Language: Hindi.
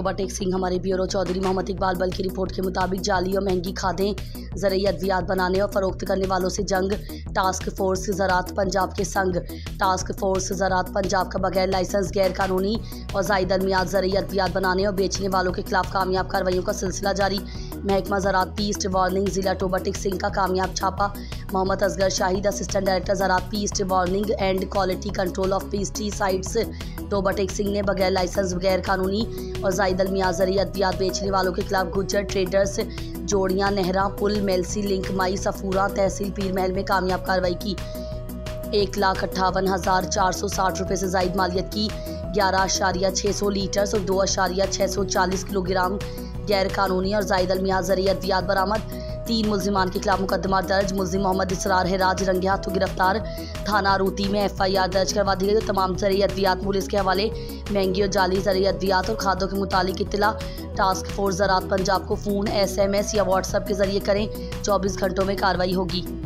टोबाटेक सिंह। हमारे ब्यूरो चौधरी मोहम्मद इकबाल बल की रिपोर्ट के मुताबिक जाली और महंगी खादें ज़रूरी अद्वियात बनाने और फ़रोख्त करने वालों से जंग। टास्क फोर्स ज़राअत पंजाब के संग। टास्क फोर्स ज़राअत पंजाब का बगैर लाइसेंस गैर कानूनी और ज़ायद अलमियात ज़रूरी अद्वियात बनाने और बेचने वालों के खिलाफ कामयाब कार्रवाइयों का सिलसिला जारी। महकमा ज़राअत पीस्ट वार्निंग। ज़िला टोबाटेक सिंह का कामयाब छापा। मोहम्मद असगर शाहिद, असिस्टेंट डायरेक्टर ज़राअत pest warning and quality control of pesticides, Toba Tek Singh ने बगैर लाइसेंस गैर कानूनी और ज़ायद अलमियात ज़रूरी अद्वियात बेचने वालों के खिलाफ गुज्जर ट्रेडर्स, जोड़ियाँ, नहरा, पुल, मेलसी लिंक, माई सफूरा, तहसील पीर महल में कामयाब कार्रवाई की। 1,58,460 रुपये से ज़ायद मालियत की 11,600 लीटर्स और 2,640 किलोग्राम गैर कानूनी और ज़ायद अलमियात ज़रूरी अद्वियात बरामद। 3 मुल्जिमान के खिलाफ मुकदमा दर्ज। मुल्जिम मोहम्मद इसरार हिराज रंगे हाथों गिरफ्तार। थाना रूती में FIR दर्ज करवा दी गई। तमाम ज़रूरी अद्वियात पुलिस के हवाले। महंगी और जाली ज़रूरी अद्वियात और खादों के मुतालिक इत्तला टास्क फोर्स ज़राअत पंजाब को फ़ोन, SMS या WhatsApp के ज़रिए करें। 24 घंटों में कार्रवाई होगी।